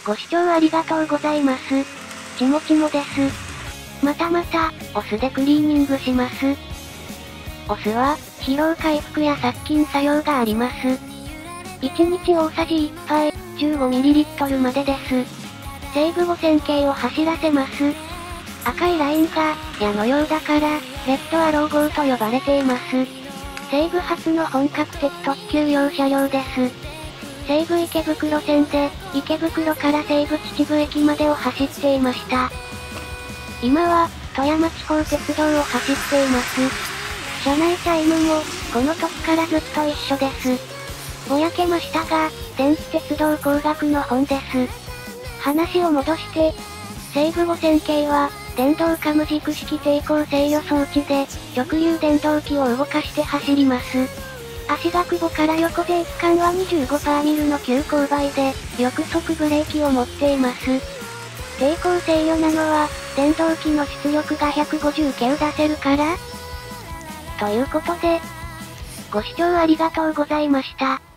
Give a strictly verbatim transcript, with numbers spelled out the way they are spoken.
ご視聴ありがとうございます。ちもちもです。またまた、お酢でクリーニングします。お酢は、疲労回復や殺菌作用があります。いちにち大さじいっぱい、じゅうごミリリットル までです。西武ごせん系を走らせます。赤いラインが、矢のようだから、レッドアロー号と呼ばれています。西武初の本格的特急用車両です。西武池袋線で、池袋から西武秩父駅までを走っていました。今は、富山地方鉄道を走っています。車内チャイムも、この時からずっと一緒です。ぼやけましたが、電気鉄道工学の本です。話を戻して、西武ごせん系は、電動カム軸式抵抗制御装置で、直流電動機を動かして走ります。足が久保から横勢区間は にじゅうごパーセント ミルの急勾配で、翼速ブレーキを持っています。抵抗制御なのは、電動機の出力がひゃくごじゅうキロ出せるからということで、ご視聴ありがとうございました。